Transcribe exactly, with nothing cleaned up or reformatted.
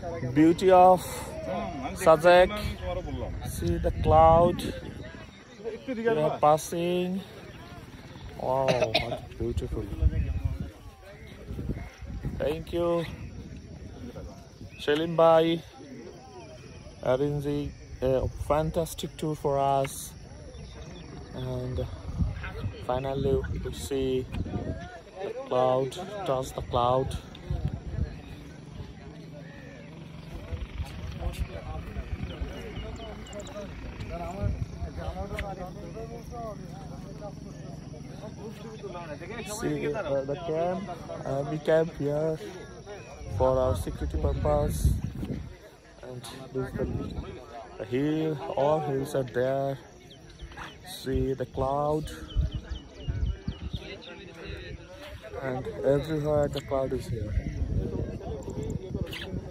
beauty of Sajak. See the cloud. We are passing. Wow, what beautiful. Thank you, Shalim Bhai, arranging a fantastic tour for us. And finally, we see the cloud, touch the cloud. See uh, the camp, uh, we camp here for our security purpose, and this is the, the hill, all hills are there. See the cloud, and everywhere the cloud is here.